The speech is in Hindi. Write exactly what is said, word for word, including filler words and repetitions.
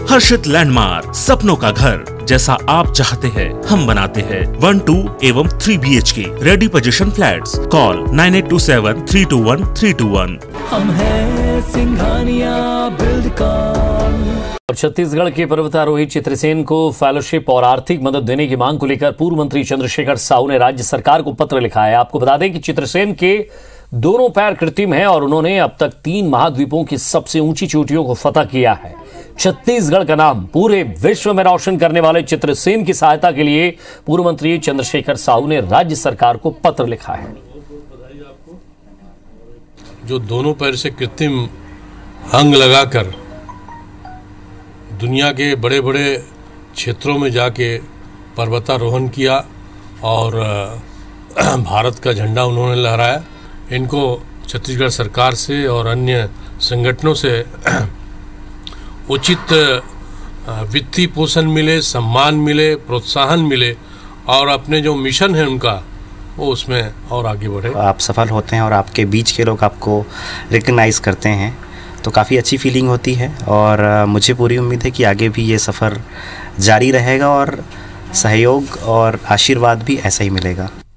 हर्षित लैंडमार्क, सपनों का घर जैसा आप चाहते हैं हम बनाते हैं। वन टू एवं three B H K ready position flats. Call nine eight two seven three two one three two one. हम हैं सिंघानिया बिल्डकॉन। और छत्तीसगढ़ के पर्वतारोही चित्रसेन को फेलोशिप और आर्थिक मदद देने की मांग को लेकर पूर्व मंत्री चंद्रशेखर साहू ने राज्य सरकार को पत्र लिखा है। आपको बता दें कि चित्रसेन के दोनों पैर कृत्रिम हैं और उन्होंने अब तक तीन महाद्वीपों की सबसे ऊंची चोटियों को फतह किया है। छत्तीसगढ़ का नाम पूरे विश्व में रोशन करने वाले चित्रसेन की सहायता के लिए पूर्व मंत्री चंद्रशेखर साहू ने राज्य सरकार को पत्र लिखा है। जो दोनों पैर से कृत्रिम अंग लगाकर दुनिया के बड़े बड़े क्षेत्रों में जाके पर्वतारोहण किया और भारत का झंडा उन्होंने लहराया, इनको छत्तीसगढ़ सरकार से और अन्य संगठनों से उचित वित्तीय पोषण मिले, सम्मान मिले, प्रोत्साहन मिले और अपने जो मिशन है उनका वो उसमें और आगे बढ़े। आप सफल होते हैं और आपके बीच के लोग आपको रिकग्नाइज करते हैं तो काफ़ी अच्छी फीलिंग होती है और मुझे पूरी उम्मीद है कि आगे भी ये सफ़र जारी रहेगा और सहयोग और आशीर्वाद भी ऐसा ही मिलेगा।